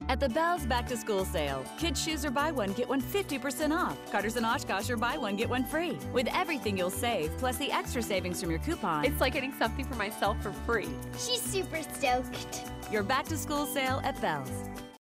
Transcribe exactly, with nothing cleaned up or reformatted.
At the Bell's Back to School sale, kids' shoes are buy one, get one fifty percent off. Carter's and Oshkosh are buy one, get one free. With everything you'll save, plus the extra savings from your coupon. It's like getting something for myself for free. She's super stoked. Your back to school sale at Bell's.